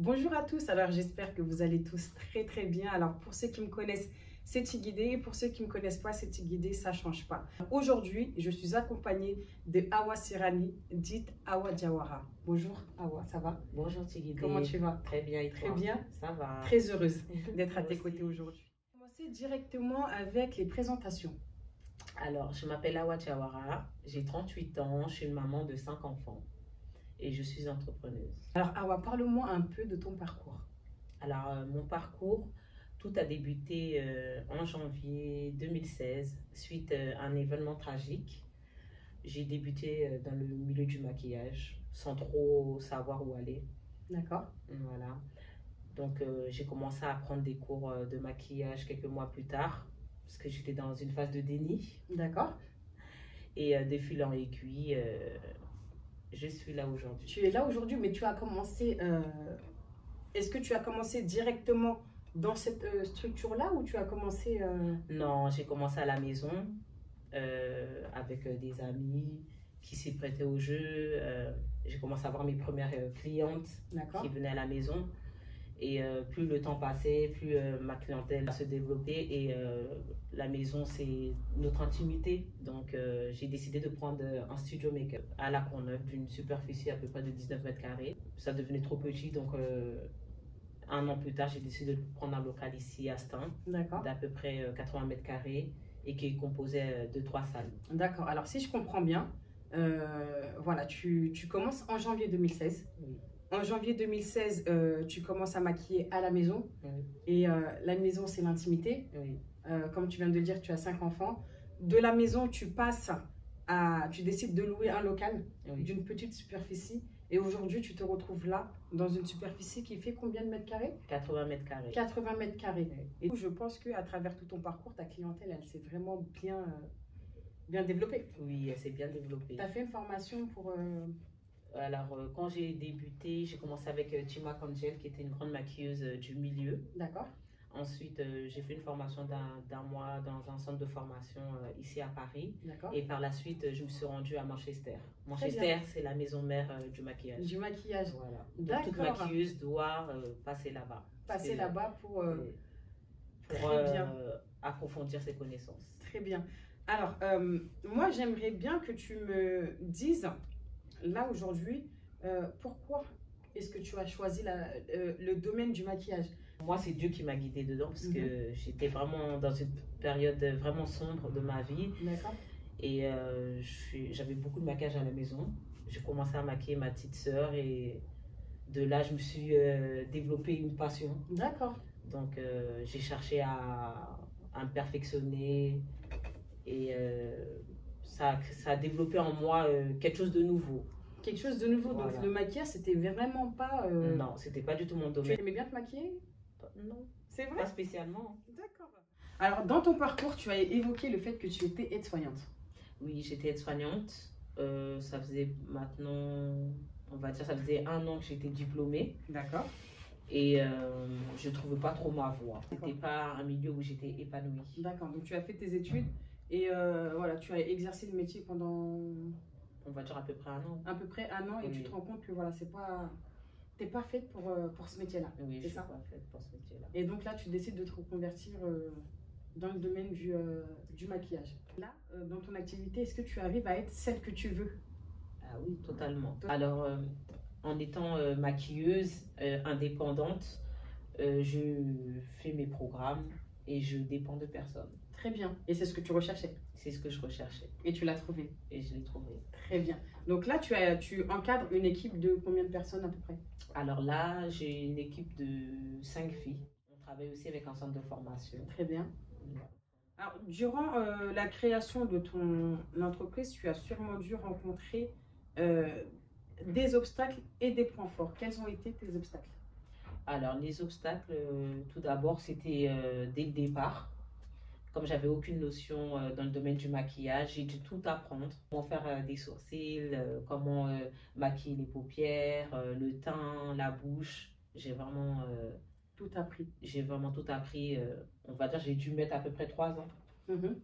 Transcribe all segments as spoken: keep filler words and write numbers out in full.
Bonjour à tous, alors j'espère que vous allez tous très très bien. Alors pour ceux qui me connaissent, c'est Tigidé, et pour ceux qui ne me connaissent pas, c'est Tigidé, ça ne change pas. Aujourd'hui, je suis accompagnée de Awa Sirani, dite Awa Diawara. Bonjour Awa, ça va? Bonjour Tigidé. Comment tu vas? Très bien, et Très toi? bien. Ça va. Très heureuse d'être à tes Moi côtés aussi. aujourd'hui. On va commencer directement avec les présentations. Alors, je m'appelle Awa Diawara, j'ai trente-huit ans, je suis une maman de cinq enfants et je suis entrepreneuse. Alors Awa, parle-moi un peu de ton parcours. Alors, euh, mon parcours, tout a débuté euh, en janvier deux mille seize, suite euh, à un événement tragique. J'ai débuté euh, dans le milieu du maquillage, sans trop savoir où aller. D'accord. Voilà. Donc, euh, j'ai commencé à prendre des cours euh, de maquillage quelques mois plus tard, parce que j'étais dans une phase de déni. D'accord. Et euh, de fil en aiguille, euh, je suis là aujourd'hui. Tu es là aujourd'hui, mais tu as commencé... euh, Est-ce que tu as commencé directement dans cette euh, structure-là ou tu as commencé... euh, Non, j'ai commencé à la maison euh, avec euh, des amis qui s'y prêtaient au jeu. Euh, j'ai commencé à avoir mes premières euh, clientes D'accord. qui venaient à la maison. Et euh, plus le temps passait, plus euh, ma clientèle se développait. Et euh, la maison, c'est notre intimité. Donc, euh, j'ai décidé de prendre un studio make-up à La Courneuve d'une superficie à peu près de dix-neuf mètres carrés. Ça devenait trop petit, donc euh, un an plus tard, j'ai décidé de prendre un local ici à Stein, D'accord. d'à peu près euh, quatre-vingts mètres carrés et qui est composé euh, de trois salles. D'accord. Alors, si je comprends bien, euh, voilà, tu, tu commences en janvier deux mille seize. Oui. En janvier deux mille seize, euh, tu commences à maquiller à la maison. Oui. Et euh, la maison, c'est l'intimité. Oui. Euh, comme tu viens de le dire, tu as cinq enfants. De la maison, tu passes à... Tu décides de louer un local Oui. d'une petite superficie. Et aujourd'hui, tu te retrouves là, dans une superficie qui fait combien de mètres carrés? quatre-vingts mètres carrés. quatre-vingts mètres carrés. Oui. Et je pense qu'à travers tout ton parcours, ta clientèle, elle s'est vraiment bien, euh, bien développée. Oui, elle s'est bien développée. Tu as fait une formation pour... euh, Alors, euh, quand j'ai débuté, j'ai commencé avec euh, Tima Kangel, qui était une grande maquilleuse euh, du milieu. D'accord. Ensuite, euh, j'ai fait une formation d'un d'un mois dans un centre de formation euh, ici à Paris. D'accord. Et par la suite, euh, je me suis rendue à Manchester. Manchester, c'est la maison mère euh, du maquillage. Du maquillage. Voilà. Donc, toute D'accord. maquilleuse doit euh, passer là-bas. Passer C'est- là-bas pour... euh, euh, pour Très bien. euh, approfondir ses connaissances. Très bien. Alors, euh, moi, j'aimerais bien que tu me dises, là, aujourd'hui, euh, pourquoi est-ce que tu as choisi la- euh, le domaine du maquillage? Moi, c'est Dieu qui m'a guidée dedans parce Mhm. que j'étais vraiment dans une période vraiment sombre de ma vie. D'accord. Et euh, je suis- j'avais beaucoup de maquillage à la maison. J'ai commencé à maquiller ma petite sœur et de là, je me suis euh, développé une passion. D'accord. Donc, euh, j'ai cherché à, à me perfectionner et euh, ça, ça a développé en moi euh, quelque chose de nouveau. Quelque chose de nouveau. Voilà. Donc, le maquillage, c'était vraiment pas... euh, Non, c'était pas du tout mon Tu domaine. aimais bien te maquiller? Non, C'est vrai? pas spécialement. D'accord. Alors, dans ton parcours, tu as évoqué le fait que tu étais aide-soignante. Oui, j'étais aide-soignante. Euh, ça faisait maintenant, on va dire, ça faisait un an que j'étais diplômée. D'accord. Et euh, je ne trouvais pas trop ma voie. D'accord. C'était pas un milieu où j'étais épanouie. D'accord. Donc, tu as fait tes études et euh, voilà, tu as exercé le métier pendant On va dire à peu près un an. à peu près un an et Oui. tu te rends compte que voilà, c'est pas... T'es pas faite pour, euh, pour ce métier-là. Oui, C'est je suis ça? pas faite pour ce métier-là. Et donc là, tu décides de te reconvertir euh, dans le domaine du, euh, du maquillage. Là, euh, dans ton activité, est-ce que tu arrives à être celle que tu veux? Ah oui, totalement. Alors, euh, en étant euh, maquilleuse euh, indépendante, euh, je fais mes programmes et je dépends de personne. Très bien. Et c'est ce que tu recherchais. C'est ce que je recherchais Et tu l'as trouvé. et je l'ai trouvé. Très bien. Donc là, tu, as, tu encadres une équipe de combien de personnes à peu près? Alors là, j'ai une équipe de cinq filles. On travaille aussi avec un centre de formation. Très bien. Alors, durant euh, la création de ton entreprise, tu as sûrement dû rencontrer euh, des obstacles et des points forts. Quels ont été tes obstacles? Alors, les obstacles, euh, tout d'abord, c'était euh, dès le départ. Comme j'avais aucune notion euh, dans le domaine du maquillage, j'ai dû tout apprendre. Comment faire euh, des sourcils, euh, comment euh, maquiller les paupières, euh, le teint, la bouche. J'ai vraiment, euh, Tout appris. j'ai vraiment tout appris. euh, on va dire, j'ai dû mettre à peu près trois ans Mhm.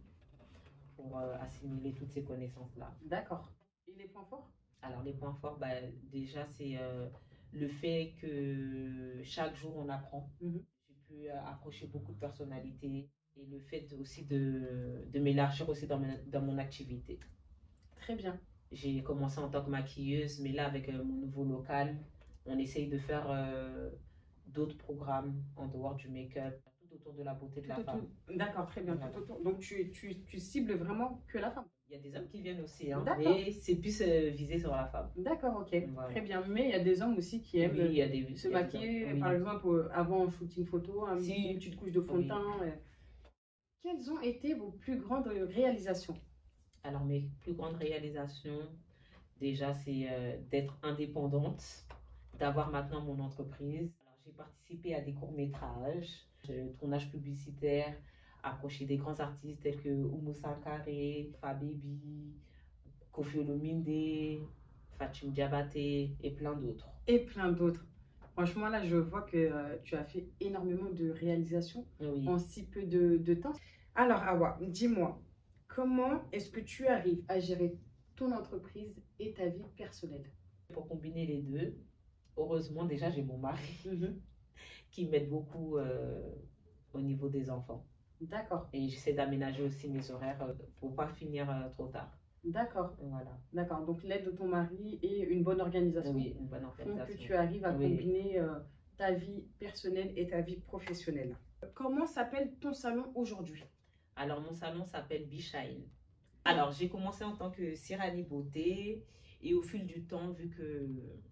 pour euh, assimiler toutes ces connaissances-là. D'accord. Et les points forts? Alors, les points forts, bah, déjà, c'est euh, le fait que chaque jour on apprend. Mhm. J'ai pu approcher beaucoup de personnalités et le fait aussi de, de m'élargir aussi dans, mon- dans mon activité. Très bien. J'ai commencé en tant que maquilleuse, mais là, avec euh, mon nouveau local, on essaye de faire euh, d'autres programmes en dehors du make-up, tout autour de la beauté de Tout la autour- femme. D'accord, très bien. Voilà. Tout autour. Donc, tu, tu, tu cibles vraiment que la femme. Il y a des hommes qui viennent aussi, hein, D'accord. mais c'est plus euh, visé sur la femme. D'accord, ok. Voilà. Très bien. Mais il y a des hommes aussi qui aiment Oui, il y a des, se il y a des maquiller, hommes, oui. par exemple, euh, avant un shooting photo, un- Si. une petite couche de fond de Oui. teint. euh. Quelles ont été vos plus grandes réalisations? Alors, mes plus grandes réalisations, déjà, c'est euh, d'être indépendante, d'avoir maintenant mon entreprise. Alors, j'ai participé à des courts-métrages, de tournage publicitaire, approché des grands artistes tels que Oumou Sankare, Fababy, Koffi Olomide, Fatim Diabaté et plein d'autres. Et plein d'autres. Franchement, là, je vois que euh, tu as fait énormément de réalisations Oui. en si peu de, de temps. Alors, Awa, dis-moi, comment est-ce que tu arrives à gérer ton entreprise et ta vie personnelle? Pour combiner les deux, heureusement, déjà, j'ai mon mari Mhm. qui m'aide beaucoup euh, au niveau des enfants. D'accord, Et j'essaie d'aménager aussi mes horaires euh, pour ne pas finir euh, trop tard. d'accord, Voilà. d'accord. Donc, l'aide de ton mari et une bonne organisation Oui, une bonne font organisation. que tu arrives à Oui. combiner euh, ta vie personnelle et ta vie professionnelle. Comment s'appelle ton salon aujourd'hui? Alors, mon salon s'appelle Bishine. Alors, j'ai commencé en tant que Sirani Beauté et au fil du temps, vu que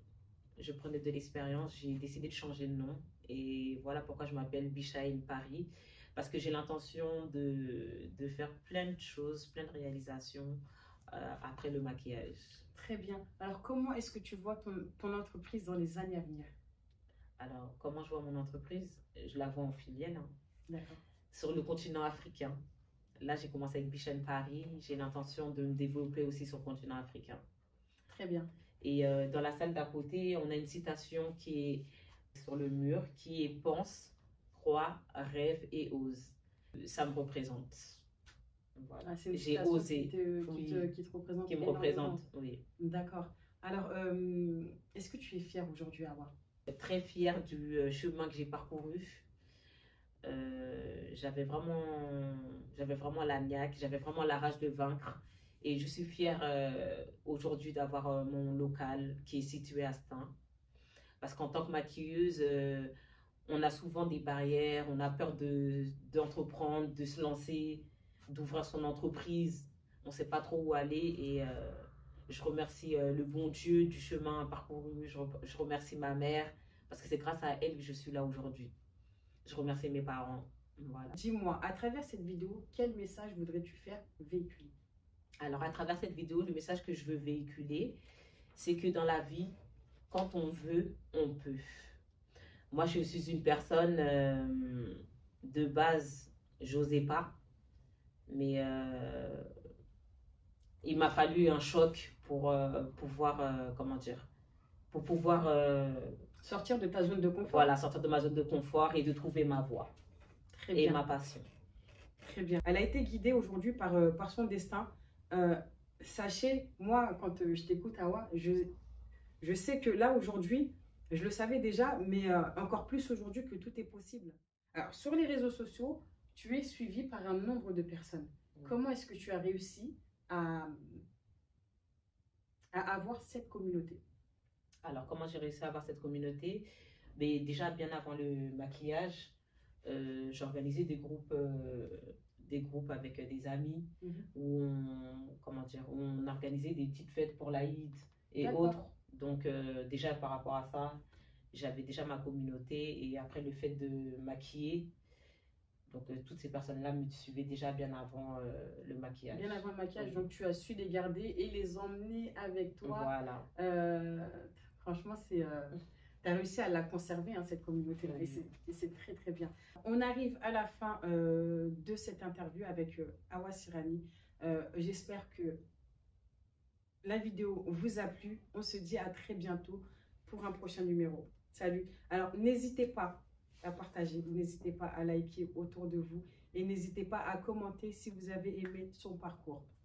je prenais de l'expérience, j'ai décidé de changer de nom. Et voilà pourquoi je m'appelle Bishine Paris. Parce que j'ai l'intention de, de faire plein de choses, plein de réalisations euh, après le maquillage. Très bien. Alors, comment est-ce que tu vois ton, ton entreprise dans les années à venir? Alors, comment je vois mon entreprise? Je la vois en filiale, hein, D'accord. sur le continent africain. Là, j'ai commencé avec Bishine Paris. J'ai l'intention de me développer aussi sur le continent africain. Très bien. Et euh, dans la salle d'à côté, on a une citation qui est sur le mur, qui est « Pense, crois, rêve et ose ». Ça me représente. Voilà. Ah, c'est une J'ai citation osé. qui te, qui Oui. te, qui te représente Qui me énormément. représente, oui. D'accord. Alors, euh, est-ce que tu es fière aujourd'hui, Awa? Très fière du euh, chemin que j'ai parcouru. Euh, j'avais vraiment, j'avais vraiment la niaque, j'avais vraiment la rage de vaincre. Et je suis fière euh, aujourd'hui d'avoir euh, mon local qui est situé à Stein. Parce qu'en tant que maquilleuse, euh, on a souvent des barrières, on a peur de, d'entreprendre, de se lancer, d'ouvrir son entreprise. On ne sait pas trop où aller. Et euh, je remercie euh, le bon Dieu du chemin parcouru. Je, re- je remercie ma mère parce que c'est grâce à elle que je suis là aujourd'hui. Je remercie mes parents. Voilà. Dis-moi, à travers cette vidéo, quel message voudrais-tu faire véhiculer? Alors, à travers cette vidéo, le message que je veux véhiculer, c'est que dans la vie, quand on veut, on peut. Moi, je suis une personne euh, de base, j'osais pas, mais euh, il m'a fallu un choc pour euh, pouvoir, euh, comment dire, pour pouvoir euh, Sortir de ta zone de confort. voilà, sortir de ma zone de confort et de trouver ma voie Très et bien. ma passion. Très bien. Elle a été guidée aujourd'hui par, euh, par son destin. Euh, sachez, moi, quand euh, je t'écoute, Awa, je, je sais que là, aujourd'hui, je le savais déjà, mais euh, encore plus aujourd'hui que tout est possible. Alors, sur les réseaux sociaux, tu es suivi par un nombre de personnes. Oui. Comment est-ce que tu as réussi à, à avoir cette communauté? Alors, comment j'ai réussi à avoir cette communauté? Mais déjà, bien avant le maquillage, euh, j'organisais des groupes, euh, des groupes avec euh, des amis Mhm. où on, comment dire, où on organisait des petites fêtes pour l'Aïd et D'accord. autres. Donc, euh, déjà par rapport à ça, j'avais déjà ma communauté. Et après, le fait de maquiller, donc euh, toutes ces personnes-là me suivaient déjà bien avant euh, le maquillage. Bien avant le maquillage, Oui. donc tu as su les garder et les emmener avec toi. Voilà. Euh, franchement, c'est, euh, tu as réussi à la conserver, hein, cette communauté-là, Oui. et c'est- et c'est très très bien. On arrive à la fin euh, de cette interview avec euh, Awa Sirani. Euh, J'espère que la vidéo vous a plu. On se dit à très bientôt pour un prochain numéro. Salut. Alors, n'hésitez pas à partager, n'hésitez pas à liker autour de vous et n'hésitez pas à commenter si vous avez aimé son parcours.